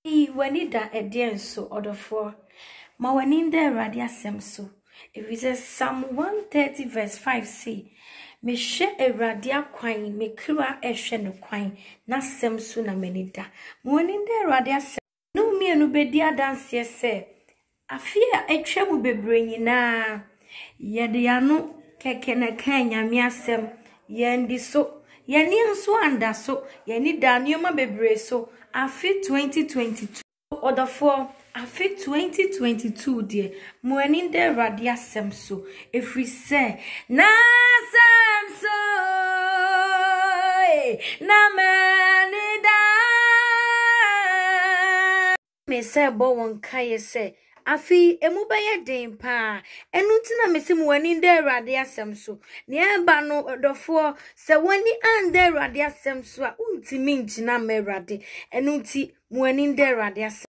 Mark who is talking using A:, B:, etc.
A: Wanida a dear so order for ma waninda radia semso. If it says Psalm 130 verse 5 say, me she a radia quine, me kura a shen quine, na semso na menida. Waninda radia sem. No me no be dear dance yes say. I fear a tremble be bringing na. Yediano keke na kenya miasem. Yendi so. Yeni nso anda so. Yeni danioma bebre so. Afi 2022 order for afi 2022 dear morning there radia semso if we say na semso na manida me say bo won kai say afi emu beye den pa enu ntina me se mu wani der rade asem so ne eba no dofo se wani an der rade asem so a untimi ngina me rade enu nti mu wani der rade asem